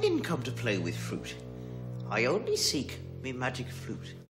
didn't come to play with fruit. I only seek me magic flute.